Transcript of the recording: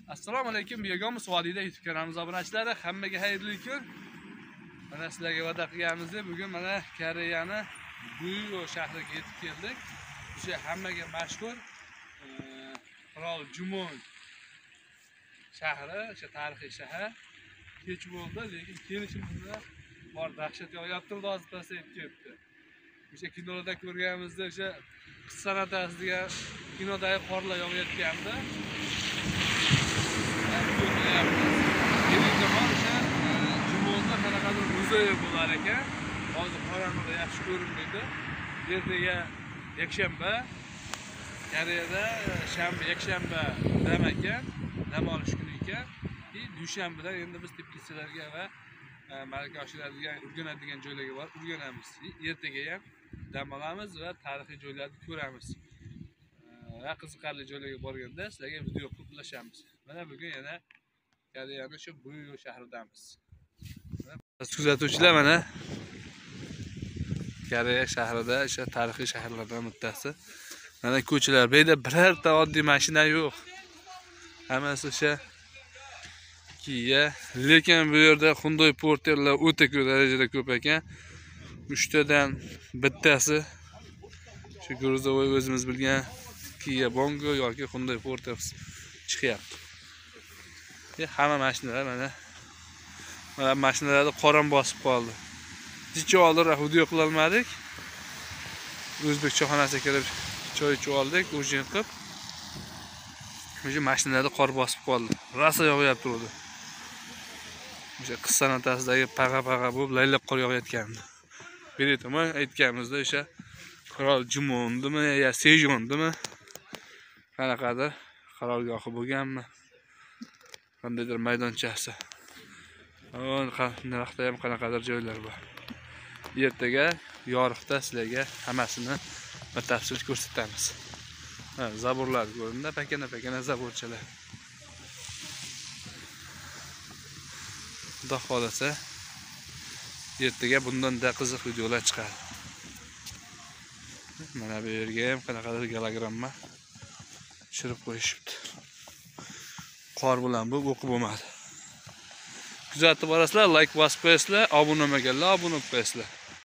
Assalomu alaykum, Begom Suvalida YouTube kanalimiz obunachilari, hammaga xayrli kun. Mana sizlarga va'da qilganimiz, bugun mana Koreyani Buyo shahriga yetib keldik. O'sha hammaga mashhur Qirol Jumon shahri, o'sha tarixiy shahar. Kech bo'ldi, lekin kelishimizda bor dahshat yog'yapti, hozir pasayib ketdi. O'sha kinolarda ko'rganimizda o'sha qish san'ati degan kinodagi qorlar yog'ayotgandi. Jumonda qanaqadir muzey bo'lar ekan. Hozir qorong'ida yaxshi ko'rinmaydi. Ertaga yakshanba, Koreyada shanba, yakshanba dam ekan, dam olish kuni ekan. Dushanbadan endi biz teplitsalarga va malaka oshiradigan, o'rganadigan joylarga borib o'rganamiz. Ertaga ham dam olamiz va tarixiy joylarni ko'ramiz. Va qiziqarli joylarga borganda sizlarga video qilib ulashamiz. Mana bugun yana Koreyaning shu Buyo shahridamiz. Kuzatuvchilar, mana Koreya shahrida o'sha tarixiy shaharlardan bittasi. Mana ko'chalar, bu yerda birorta oddiy mashina yo'q. Hammasi o'sha Kia, lekin bu yerda Hyundai Porterlar o'ta ko'p darajada ko'p ekan. 3 tadan bittasi shu gruzovoy o'zimiz bilgan Kia Bongo yoki Hyundai Porter chiqyapti. Hamma mashinalar mana mashinalarda qoram bosib qoldi. Necha oldin video qila olmadik. O'zbek choyxonasiga kirib choy ichib oldik, ujin qilib. O'sha mashinalarda qor bosib qoldi. Rosa yog'yapti turdi. O'sha qish san'atidagi paga bo'lib laylab qor yog'ayotgandi. Beretama aytganimizda o'sha Qirol Jumondimi yo Sejondimi qanaqadir qarorgohi bo'lganmi? Qandaydir maydonchasi. Narxda ham qanaqadir joylar bor. Ertaga yorug'da sizlarga hammasini batafsil ko'rsatamiz. Zaburlar ko'rinda, pakana zaburchalar. Xudo xolasa ertaga bundan-da qiziq videolar chiqadi. Mana bu yerga ham qanaqadir gologramma tushirib qo'yishibdi. Qor bilan bu o'qib bo'lmadi. Kuzatib borasizlar, like bosib qo'yasizlar, obuna bo'lmaganlar obuna bo'lib qo'yasizlar.